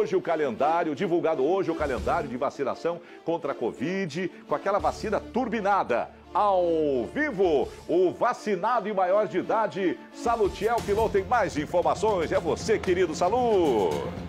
hoje o calendário, divulgado hoje o calendário de vacinação contra a Covid, com aquela vacina turbinada. Ao vivo, o vacinado e maior de idade, Salutiel Pilon, tem mais informações. É você, querido Salu.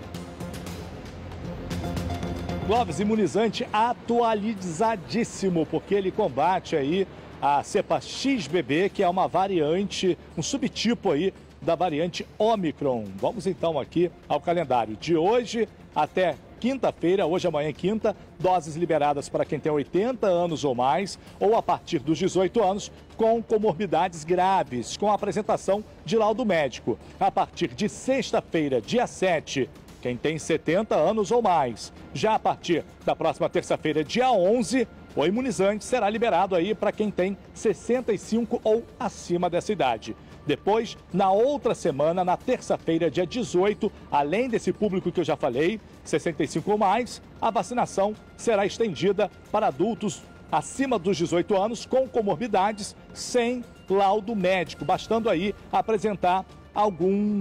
Clóvis, imunizante atualizadíssimo, porque ele combate aí a cepa XBB, que é uma variante, um subtipo aí da variante Omicron. Vamos então aqui ao calendário de hoje até quinta-feira, hoje, amanhã e quinta, doses liberadas para quem tem 80 anos ou mais ou a partir dos 18 anos com comorbidades graves, com apresentação de laudo médico. A partir de sexta-feira, dia 7, quem tem 70 anos ou mais. Já a partir da próxima terça-feira, dia 11, o imunizante será liberado aí para quem tem 65 ou acima dessa idade. Depois, na outra semana, na terça-feira, dia 18, além desse público que eu já falei, 65 ou mais, a vacinação será estendida para adultos acima dos 18 anos com comorbidades sem laudo médico, bastando aí apresentar algum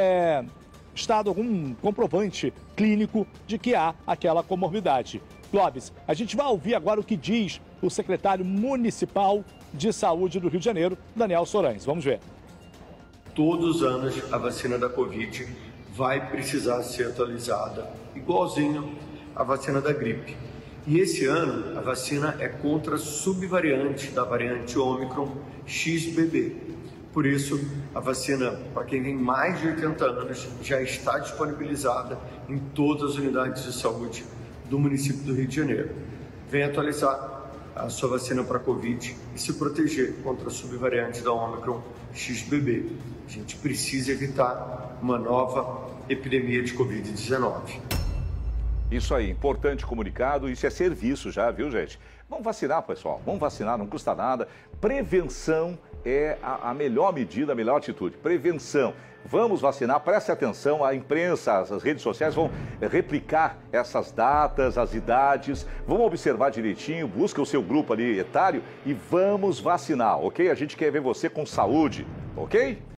algum comprovante clínico de que há aquela comorbidade. Clóvis, a gente vai ouvir agora o que diz o secretário municipal de saúde do Rio de Janeiro, Daniel Sorães. Vamos ver. Todos os anos a vacina da Covid vai precisar ser atualizada, igualzinho a vacina da gripe. E esse ano a vacina é contra a subvariante da variante Omicron XBB. Por isso, a vacina para quem tem mais de 80 anos já está disponibilizada em todas as unidades de saúde do município do Rio de Janeiro. Venha atualizar a sua vacina para Covid e se proteger contra a subvariante da Omicron XBB. A gente precisa evitar uma nova epidemia de Covid-19. Isso aí, importante comunicado, isso é serviço já, viu, gente? Vamos vacinar, pessoal, vamos vacinar, não custa nada. Prevenção é a melhor medida, a melhor atitude. Prevenção. Vamos vacinar, preste atenção, a imprensa, as redes sociais vão replicar essas datas, as idades, vamos observar direitinho, busca o seu grupo ali etário e vamos vacinar, ok? A gente quer ver você com saúde, ok?